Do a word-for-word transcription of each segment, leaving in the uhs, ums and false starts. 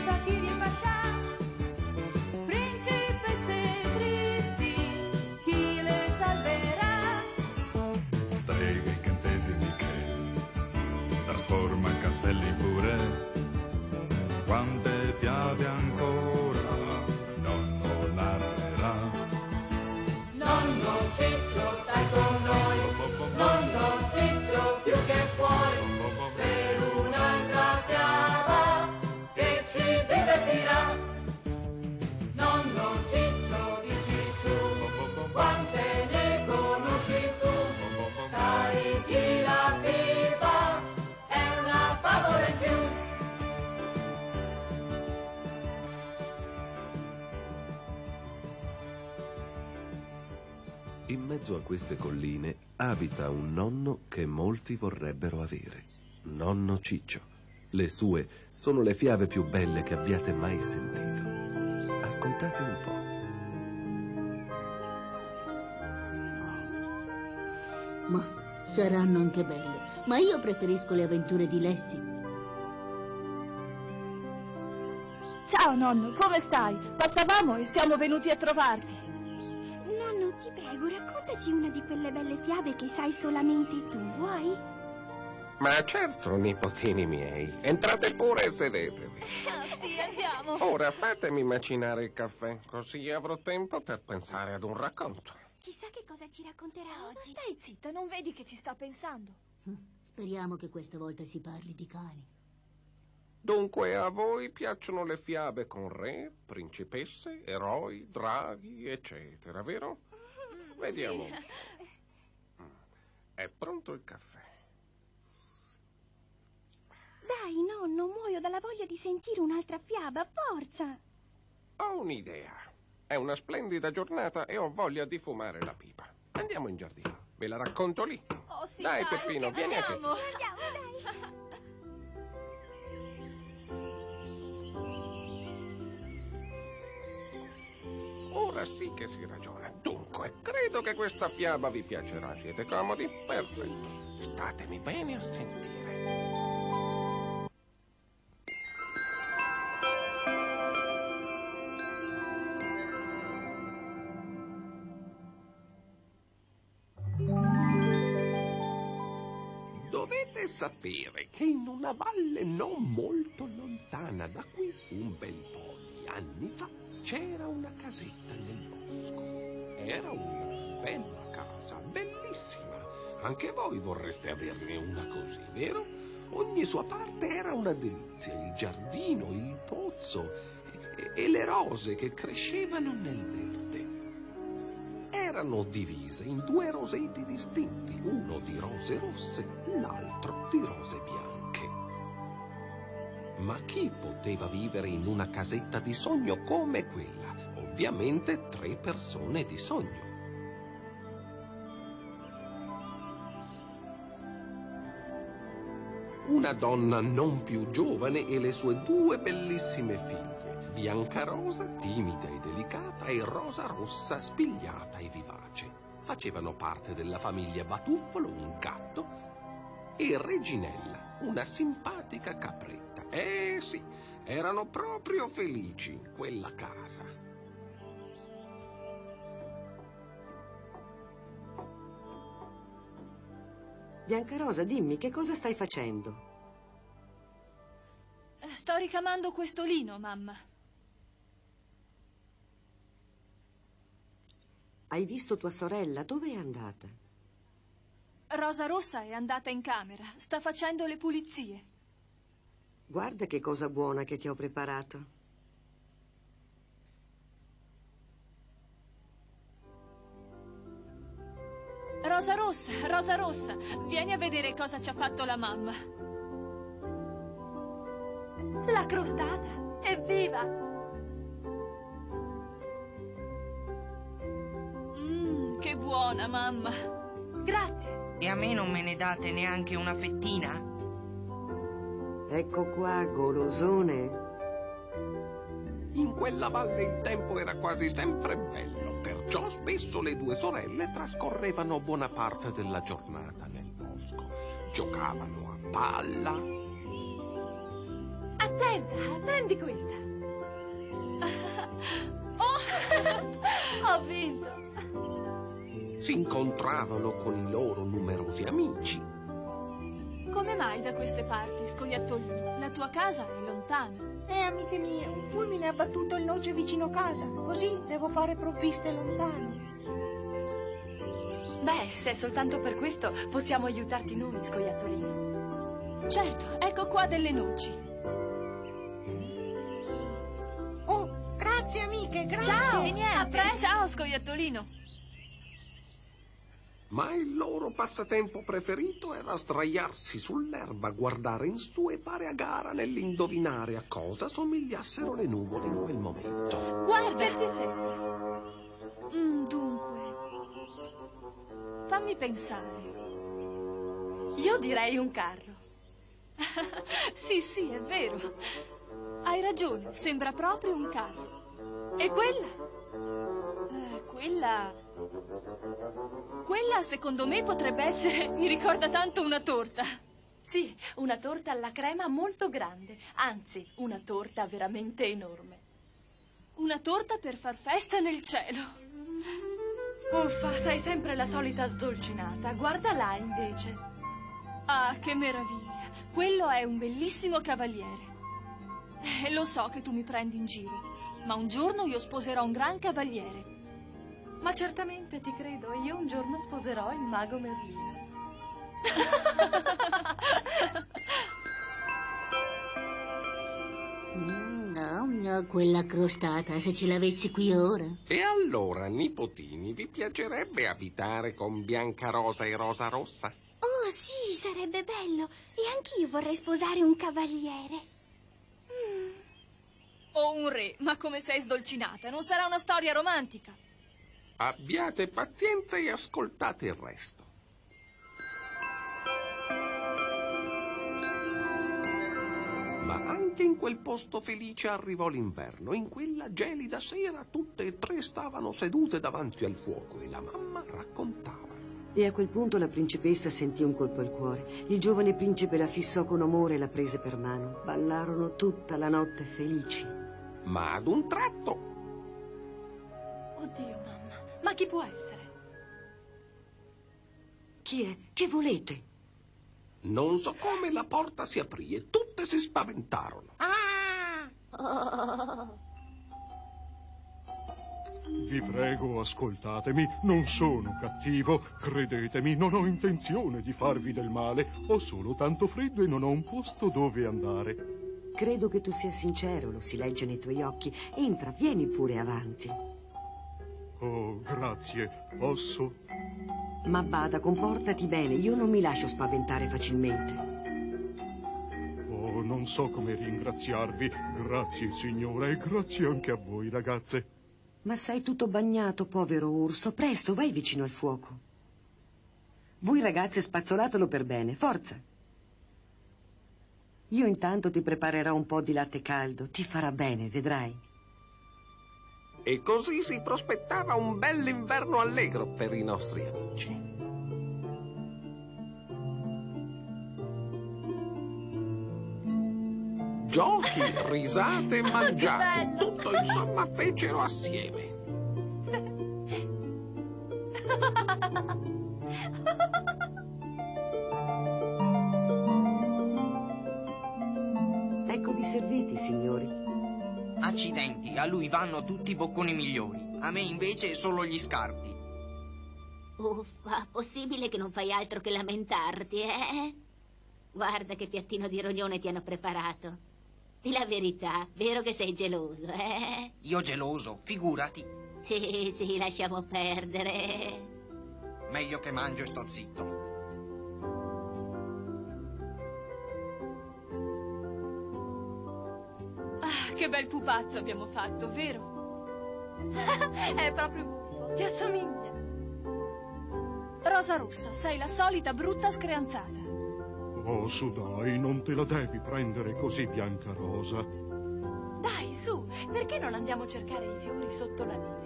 fakiri e pascià, principesse tristi, chi le salverà? Streghe, incantesimi che trasforma castelli pure, quante fiabe ancora nonno narrerà. Nonno Ciccio stai con noi, nonno Ciccio più che puoi, per un'altra fiaba che ci divertirà. Nonno Ciccio dici su, quante ne conosci tu, carichi la pipa, è una favola in più. In mezzo a queste colline abita un nonno che molti vorrebbero avere. Nonno Ciccio. Le sue sono le fiabe più belle che abbiate mai sentito. Ascoltate un po'. Ma saranno anche belle, ma io preferisco le avventure di Lassie. Ciao nonno, come stai? Passavamo e siamo venuti a trovarti. Nonno, ti prego, raccontaci una di quelle belle fiabe che sai solamente tu, vuoi? Ma certo, nipotini miei. Entrate pure e sedetevi. Ah, sì, andiamo. Ora fatemi macinare il caffè, così avrò tempo per pensare ad un racconto. Chissà che cosa ci racconterà Ma oggi. stai zitta, non vedi che ci sta pensando? Speriamo che questa volta si parli di cani. Dunque, a voi piacciono le fiabe con re, principesse, eroi, draghi, eccetera, vero? Vediamo. Sì. È pronto il caffè. Dai, nonno, muoio dalla voglia di sentire un'altra fiaba, forza! Ho un'idea. È una splendida giornata e ho voglia di fumare la pipa. Andiamo in giardino. Ve la racconto lì. Oh, sì, dai, dai, Peppino, vieni anche andiamo. tu. Andiamo, dai! Ora sì che si ragiona. Dunque, credo che questa fiaba vi piacerà. Siete comodi? Perfetto. Statemi bene a sentire. Dovete sapere che in una valle non molto lontana da qui, un bel po' di anni fa, c'era una casetta nel bosco. Era una bella casa, bellissima. Anche voi vorreste averne una così, vero? Ogni sua parte era una delizia, il giardino, il pozzo e, e le rose che crescevano nel verde. Erano divise in due roseti distinti, uno di rose rosse, l'altro di rose bianche. Ma chi poteva vivere in una casetta di sogno come quella? Ovviamente tre persone di sogno. Una donna non più giovane e le sue due bellissime figlie, Biancarosa, timida e delicata, e Rosa Rossa, spigliata e vivace. Facevano parte della famiglia Batuffolo, un gatto, e Reginella, una simpatica capretta. Eh sì, erano proprio felici in quella casa. Biancarosa, dimmi, che cosa stai facendo? Sto ricamando questo lino, mamma. Hai visto tua sorella? Dove è andata? Rosa Rossa è andata in camera. Sta facendo le pulizie. Guarda che cosa buona che ti ho preparato. Rosa Rossa, Rosa Rossa, vieni a vedere cosa ci ha fatto la mamma. La crostata, evviva! Mmm, che buona, mamma. Grazie. E a me non me ne date neanche una fettina? Ecco qua, golosone. In quella valle il tempo era quasi sempre bello, perciò spesso le due sorelle trascorrevano buona parte della giornata nel bosco. Giocavano a palla. Attenta, prendi questa. Oh, ho vinto. Si incontravano con i loro numerosi amici. Come mai da queste parti, scoiattolino? La tua casa è lontana. Eh, amiche mie, un fulmine ha battuto il noce vicino casa, così devo fare provviste lontano. Beh, se è soltanto per questo, possiamo aiutarti noi, scoiattolino. Certo, ecco qua delle noci. Oh, grazie amiche, grazie. Ciao, e niente. A presto. Ciao, scoiattolino. Ma il loro passatempo preferito era sdraiarsi sull'erba, guardare in su e fare a gara nell'indovinare a cosa somigliassero le nuvole in quel momento. Guarda, ti sembra? Mm, dunque, fammi pensare. Io direi un carro. Sì, sì, è vero. Hai ragione, sembra proprio un carro. E quella? Eh, quella... Quella, secondo me, potrebbe essere... Mi ricorda tanto una torta. Sì, una torta alla crema molto grande. Anzi, una torta veramente enorme. Una torta per far festa nel cielo. Uffa, sei sempre la solita sdolcinata. Guarda là, invece. Ah, che meraviglia. Quello è un bellissimo cavaliere. E lo so che tu mi prendi in giro, ma un giorno io sposerò un gran cavaliere. Ma certamente ti credo, io un giorno sposerò il mago Merlino. Mm, no, no, quella crostata, se ce l'avessi qui ora. E allora, nipotini, vi piacerebbe abitare con Biancarosa e Rosa Rossa? Oh, sì, sarebbe bello. E anch'io vorrei sposare un cavaliere. Mm. O un re, ma come sei sdolcinata, non sarà una storia romantica. Abbiate pazienza e ascoltate il resto. Ma anche in quel posto felice arrivò l'inverno. In quella gelida sera tutte e tre stavano sedute davanti al fuoco e la mamma raccontava. E a quel punto la principessa sentì un colpo al cuore. Il giovane principe la fissò con amore e la prese per mano. Ballarono tutta la notte felici. Ma ad un tratto... Oddio, mamma. Ma chi può essere? Chi è? Che volete? Non so come la porta si aprì e tutte si spaventarono. Ah! Oh. Vi prego, ascoltatemi, non sono cattivo, credetemi, non ho intenzione di farvi del male, ho solo tanto freddo e non ho un posto dove andare. Credo che tu sia sincero, lo si legge nei tuoi occhi. Entra, vieni pure avanti. Oh, grazie, posso? Ma bada, comportati bene, io non mi lascio spaventare facilmente. Oh, non so come ringraziarvi, grazie signora e grazie anche a voi ragazze. Ma sei tutto bagnato, povero urso, presto, vai vicino al fuoco. Voi ragazze spazzolatelo per bene, forza. Io intanto ti preparerò un po' di latte caldo, ti farà bene, vedrai. E così si prospettava un bell'inverno allegro per i nostri amici. Giochi, risate e mangiate, tutto insomma fecero assieme. Eccovi serviti, signori. Accidenti, a lui vanno tutti i bocconi migliori. A me invece solo gli scarti. Uffa, possibile che non fai altro che lamentarti, eh? Guarda che piattino di rognone ti hanno preparato. Di la verità, vero che sei geloso, eh? Io geloso, figurati. Sì, sì, lasciamo perdere. Meglio che mangio e sto zitto. Ah, che bel pupazzo abbiamo fatto, vero? È proprio buffo, ti assomiglia. Rosa Rossa, sei la solita brutta screanzata. Oh, su dai, non te la devi prendere così, Biancarosa. Dai, su, perché non andiamo a cercare i fiori sotto la neve?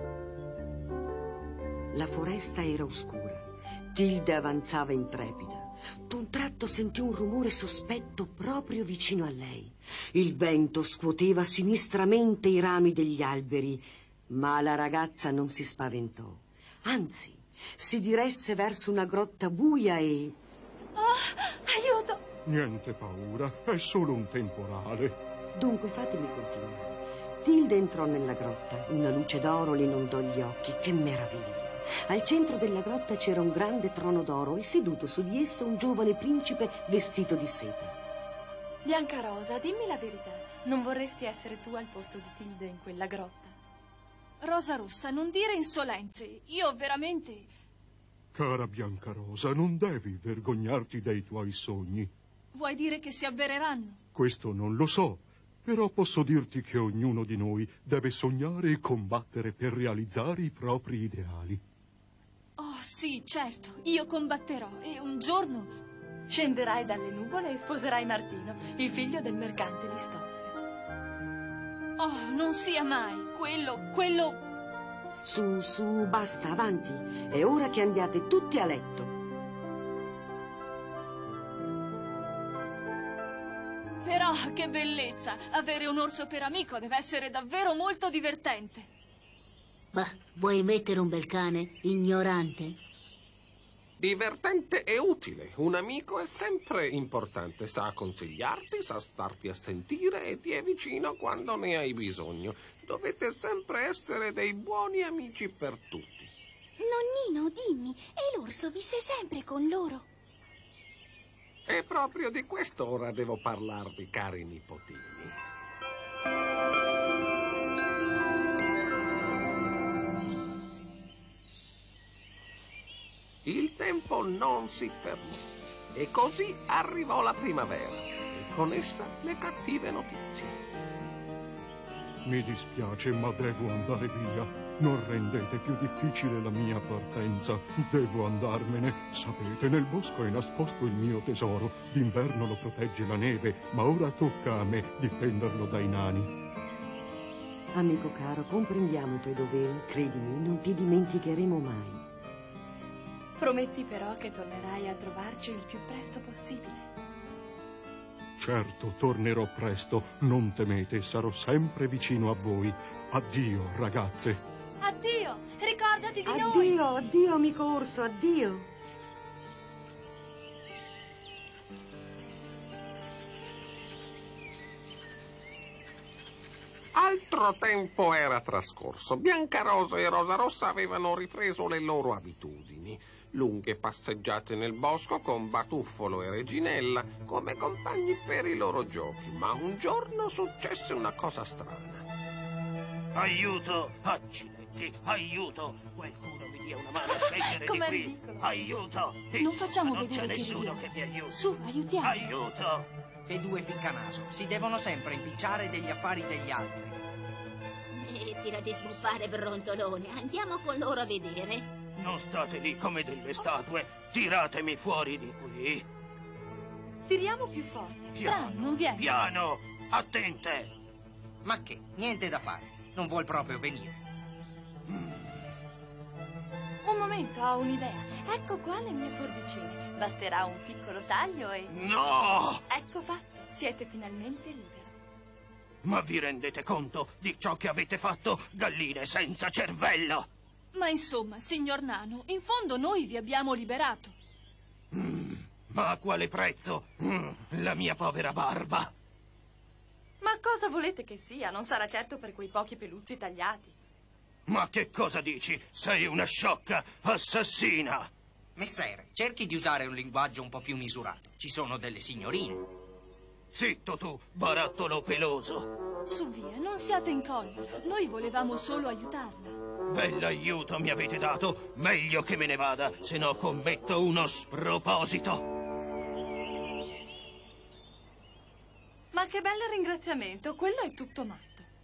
La foresta era oscura. Tilde avanzava intrepida. D'un tratto sentì un rumore sospetto proprio vicino a lei. Il vento scuoteva sinistramente i rami degli alberi, ma la ragazza non si spaventò. Anzi, si diresse verso una grotta buia e... Oh, aiuto! Niente paura, è solo un temporale. Dunque fatemi continuare. Tilde entrò nella grotta. Una luce d'oro le inondò gli occhi. Che meraviglia! Al centro della grotta c'era un grande trono d'oro e seduto su di esso un giovane principe vestito di seta. Biancarosa, dimmi la verità. Non vorresti essere tu al posto di Tilde in quella grotta? Rosa Rossa, non dire insolenze. Io veramente... Cara Biancarosa, non devi vergognarti dei tuoi sogni. Vuoi dire che si avvereranno? Questo non lo so, però posso dirti che ognuno di noi deve sognare e combattere per realizzare i propri ideali. Oh, sì, certo. Io combatterò e un giorno... Scenderai dalle nuvole e sposerai Martino, il figlio del mercante di stoffe. Oh, non sia mai. Quello, quello... Su, su, basta, avanti. È ora che andiate tutti a letto. Però, che bellezza! Avere un orso per amico deve essere davvero molto divertente. Ma vuoi mettere un bel cane, ignorante? Divertente e utile. Un amico è sempre importante. Sa consigliarti, sa starti a sentire e ti è vicino quando ne hai bisogno. Dovete sempre essere dei buoni amici per tutti. Nonnino, dimmi, e l'orso visse sempre con loro? E proprio di questo ora devo parlarvi, cari nipotini. Il tempo non si fermò e così arrivò la primavera e con essa le cattive notizie. Mi dispiace, ma devo andare via. Non rendete più difficile la mia partenza. Devo andarmene. Sapete, nel bosco è nascosto il mio tesoro. D'inverno lo protegge la neve, ma ora tocca a me difenderlo dai nani. Amico caro, comprendiamo i tuoi doveri. Credimi, non ti dimenticheremo mai. Prometti però che tornerai a trovarci il più presto possibile. Certo, tornerò presto. Non temete, sarò sempre vicino a voi. Addio, ragazze. Addio! Ricordati di addio, noi! Addio, addio, amico orso, addio. Altro tempo era trascorso. Biancarosa e Rosa Rossa avevano ripreso le loro abitudini. Lunghe passeggiate nel bosco con Batuffolo e Reginella come compagni per i loro giochi. Ma un giorno successe una cosa strana. Aiuto! Accidenti! Aiuto! Qualcuno mi dia una mano a scegliere di qui! Ridicolo. Aiuto! Non facciamo non vedere c'è che nessuno ridiamo. che mi aiuti! Su, aiutiamo! Aiuto! Le due ficcanaso si devono sempre impicciare degli affari degli altri. Smettila di sbuffare, brontolone. Andiamo con loro a vedere. Non state lì come delle statue! Tiratemi fuori di qui! Tiriamo più forte. Strano, non viene. Piano! Attente! Ma che? Niente da fare. Non vuol proprio venire. Un momento, ho un'idea. Ecco qua le mie forbicine. Basterà un piccolo taglio e... No! Ecco fatto. Siete finalmente liberi. Ma vi rendete conto di ciò che avete fatto, galline senza cervello? Ma insomma, signor Nano, in fondo noi vi abbiamo liberato. Mm, ma a quale prezzo? Mm, la mia povera barba. Ma cosa volete che sia? Non sarà certo per quei pochi peluzzi tagliati. Ma che cosa dici? Sei una sciocca assassina! Messere, cerchi di usare un linguaggio un po' più misurato. Ci sono delle signorine. Zitto tu, barattolo peloso! Su via, non siate in collera. Noi volevamo solo aiutarla. Bell'aiuto mi avete dato. Meglio che me ne vada, se no commetto uno sproposito. Ma che bel ringraziamento, quello è tutto matto.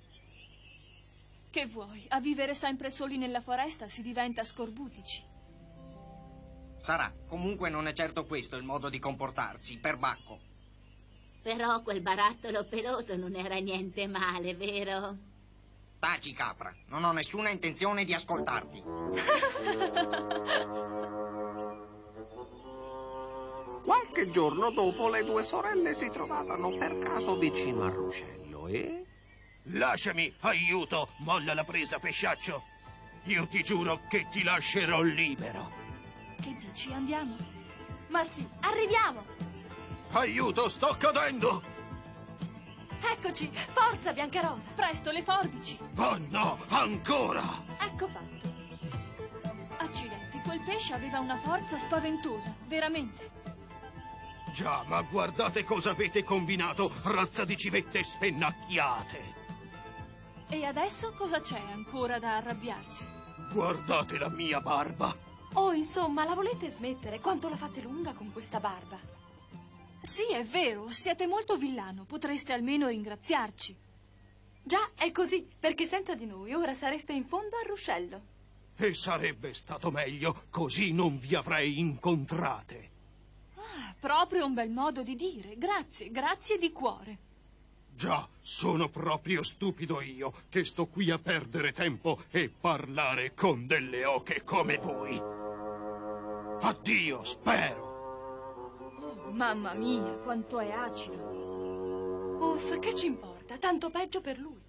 Che vuoi? A vivere sempre soli nella foresta si diventa scorbutici. Sarà. Comunque non è certo questo il modo di comportarsi, perbacco. Però quel barattolo peloso non era niente male, vero? Taci, capra. Non ho nessuna intenzione di ascoltarti. Qualche giorno dopo le due sorelle si trovavano per caso vicino al ruscello e... Lasciami, aiuto, molla la presa, pesciaccio. Io ti giuro che ti lascerò libero. Che dici, andiamo? Ma sì, arriviamo! Aiuto, sto cadendo! Eccoci, forza Biancarosa! Presto, le forbici! Oh no, ancora! Ecco fatto. Accidenti, quel pesce aveva una forza spaventosa, veramente. Già, ma guardate cosa avete combinato, razza di civette spennacchiate! E adesso cosa c'è ancora da arrabbiarsi? Guardate la mia barba! Oh, insomma, la volete smettere? Quanto la fate lunga con questa barba? Sì, è vero, siete molto villano, potreste almeno ringraziarci. Già, è così, perché senza di noi ora sareste in fondo al ruscello. E sarebbe stato meglio, così non vi avrei incontrate. Ah, proprio un bel modo di dire, grazie, grazie di cuore. Già, sono proprio stupido io, che sto qui a perdere tempo e parlare con delle oche come voi. Addio, spero. Oh, mamma mia, quanto è acido. Uff, che ci importa, tanto peggio per lui.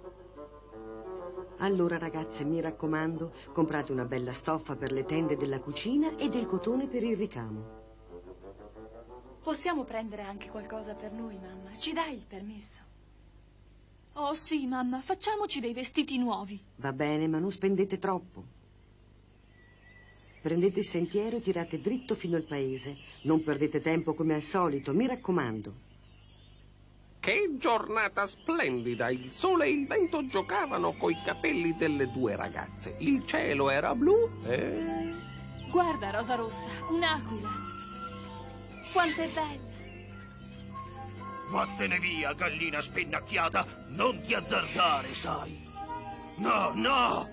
Allora, ragazze, mi raccomando, comprate una bella stoffa per le tende della cucina e del cotone per il ricamo. Possiamo prendere anche qualcosa per noi, mamma? Ci dai il permesso? Oh sì, mamma, facciamoci dei vestiti nuovi. Va bene, ma non spendete troppo. Prendete il sentiero e tirate dritto fino al paese. Non perdete tempo come al solito, mi raccomando. Che giornata splendida! Il sole e il vento giocavano coi capelli delle due ragazze. Il cielo era blu e... Guarda, Rosa Rossa, un'aquila. Quanto è bella! Vattene via, gallina spennacchiata! Non ti azzardare, sai! No, no!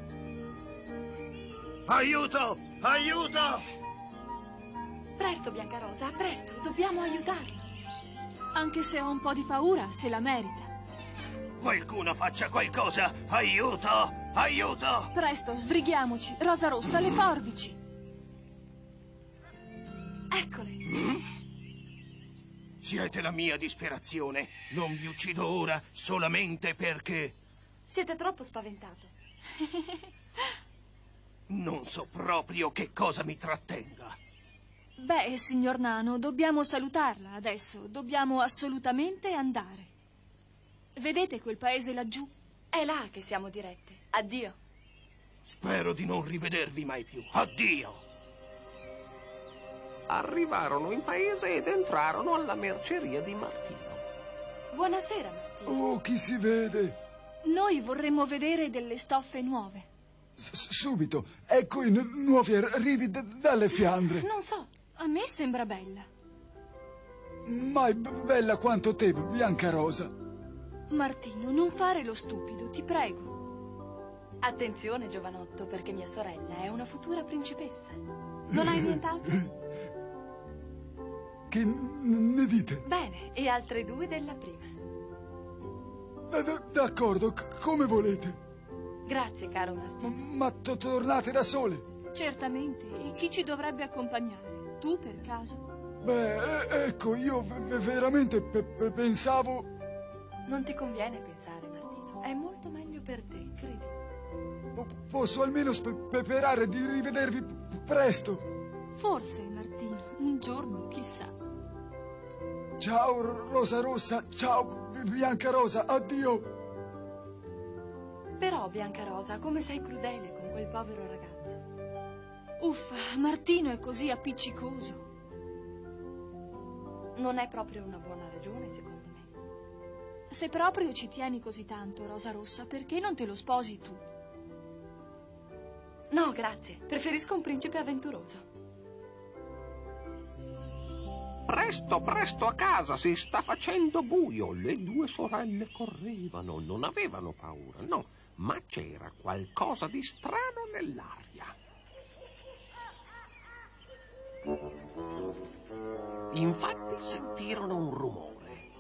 Aiuto! Aiuto! Presto, Biancarosa, presto, dobbiamo aiutarlo. Anche se ho un po' di paura, se la merita. Qualcuno faccia qualcosa! Aiuto! Aiuto! Presto, sbrighiamoci. Rosa Rossa, le forbici. Eccole. Mm? Siete la mia disperazione. Non vi uccido ora solamente perché... Siete troppo spaventato. Non so proprio che cosa mi trattenga. Beh, signor Nano, dobbiamo salutarla adesso. Dobbiamo assolutamente andare. Vedete quel paese laggiù? È là che siamo dirette. Addio. Spero di non rivedervi mai più. Addio. Arrivarono in paese ed entrarono alla merceria di Martino. Buonasera, Martino. Oh, chi si vede? Noi vorremmo vedere delle stoffe nuove. S- subito. Ecco i nu- nuovi arrivi d- dalle Fiandre. Non so, a me sembra bella. Mai b- bella quanto te, Biancarosa. Martino, non fare lo stupido, ti prego. Attenzione, giovanotto, perché mia sorella è una futura principessa. Non hai nient'altro? Che n- ne dite? Bene, e altre due della prima. D- d'accordo, c- come volete. Grazie, caro Martino. M- ma to- tornate da sole? Certamente, e chi ci dovrebbe accompagnare? Tu, per caso? Beh, e- ecco, io v- veramente pe- pe- pensavo... Non ti conviene pensare, Martino. È molto meglio per te, credi. Po- posso almeno spe- sperare di rivedervi p- presto. Forse, Martino, un giorno, chissà. Ciao, Rosa Rossa. Ciao, Biancarosa. Addio. Però, Biancarosa, come sei crudele con quel povero ragazzo. Uffa, Martino è così appiccicoso. Non è proprio una buona ragione, secondo me. Se proprio ci tieni così tanto, Rosa Rossa, perché non te lo sposi tu? No, grazie. Preferisco un principe avventuroso. Presto, presto a casa, si sta facendo buio. Le due sorelle correvano, non avevano paura, no, ma c'era qualcosa di strano nell'aria. Infatti sentirono un rumore.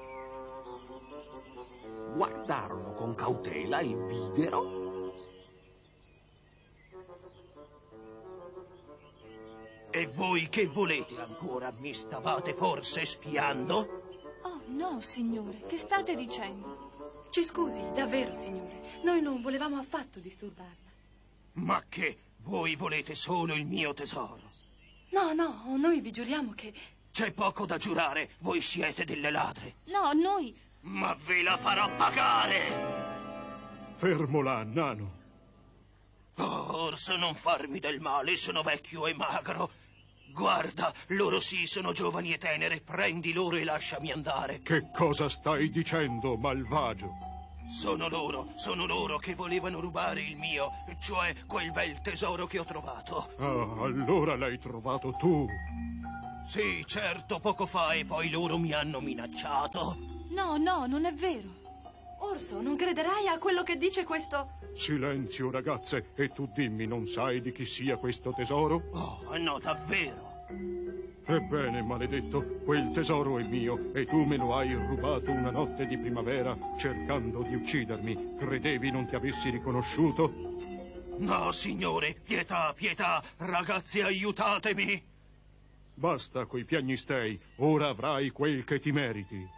Guardarono con cautela e videro... E voi che volete ancora? Mi stavate forse spiando? Oh, no, signore, che state dicendo? Ci scusi, davvero, signore. Noi non volevamo affatto disturbarla. Ma che? Voi volete solo il mio tesoro? No, no, noi vi giuriamo che... C'è poco da giurare, voi siete delle ladre. No, noi... Ma ve la farò pagare! Fermo là, nano. Oh, Orso, non farmi del male, sono vecchio e magro. Guarda, loro sì, sono giovani e tenere, prendi loro e lasciami andare. Che cosa stai dicendo, malvagio? Sono loro, sono loro che volevano rubare il mio, cioè quel bel tesoro che ho trovato. Ah, allora l'hai trovato tu. Sì, certo, poco fa e poi loro mi hanno minacciato. No, no, non è vero. Orso, non crederai a quello che dice questo... Silenzio, ragazze, e tu dimmi, non sai di chi sia questo tesoro? Oh, no, davvero. Ebbene, maledetto, quel tesoro è mio e tu me lo hai rubato una notte di primavera cercando di uccidermi. Credevi non ti avessi riconosciuto? No, signore, pietà, pietà, ragazzi, aiutatemi. Basta coi piagnistei, ora avrai quel che ti meriti.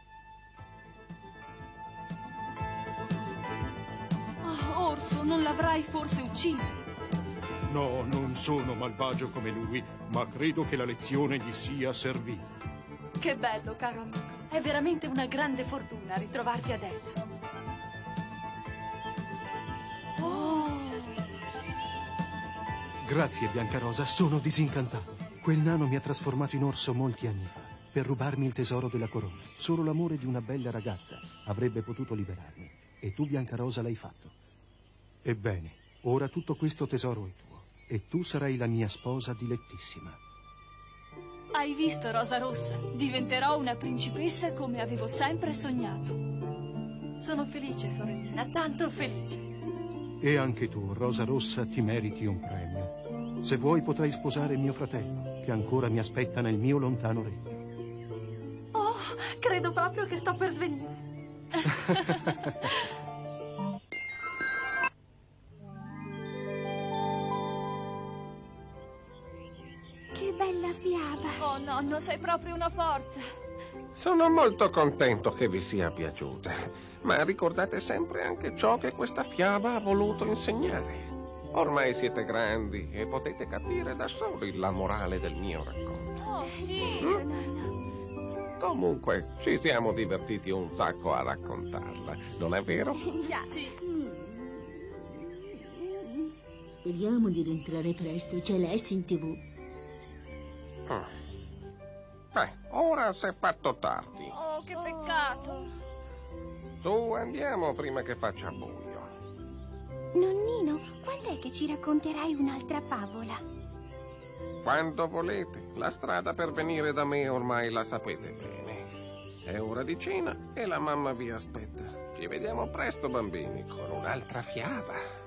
Oh, Orso, non l'avrai forse ucciso? No, non sono malvagio come lui, ma credo che la lezione gli sia servita. Che bello, caro amico. È veramente una grande fortuna ritrovarti adesso. Oh! Grazie, Biancarosa, sono disincantato. Quel nano mi ha trasformato in orso molti anni fa, per rubarmi il tesoro della corona. Solo l'amore di una bella ragazza avrebbe potuto liberarmi. E tu, Biancarosa, l'hai fatto. Ebbene, ora tutto questo tesoro è tuo. E tu sarai la mia sposa dilettissima. Hai visto, Rosa Rossa? Diventerò una principessa come avevo sempre sognato. Sono felice, sorellina, tanto felice. E anche tu, Rosa Rossa, ti meriti un premio. Se vuoi potrai sposare mio fratello, che ancora mi aspetta nel mio lontano regno. Oh, credo proprio che sto per svenire. Che bella fiaba. Oh, nonno, sei proprio una forza. Sono molto contento che vi sia piaciuta, ma ricordate sempre anche ciò che questa fiaba ha voluto insegnare. Ormai siete grandi e potete capire da soli la morale del mio racconto. Oh, sì. Mm? Comunque, ci siamo divertiti un sacco a raccontarla, non è vero? Già. Sì. Speriamo di rientrare presto, c'è Lessi in tv. Mm. Beh, ora si è fatto tardi. Oh, che peccato. Su, andiamo prima che faccia buio. Nonnino, quando è che ci racconterai un'altra favola? Quando volete. La strada per venire da me ormai la sapete bene. È ora di cena e la mamma vi aspetta. Ci vediamo presto, bambini, con un'altra fiaba.